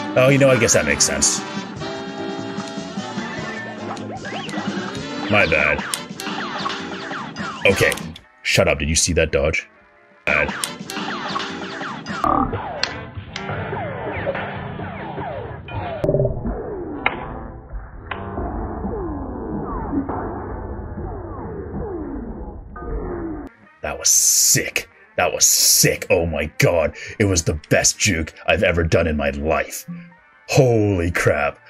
Oh, you know, I guess that makes sense. My bad. Okay. Shut up. Did you see that dodge? Bad. That was sick. That was sick. Oh my god. It was the best juke I've ever done in my life. Holy crap.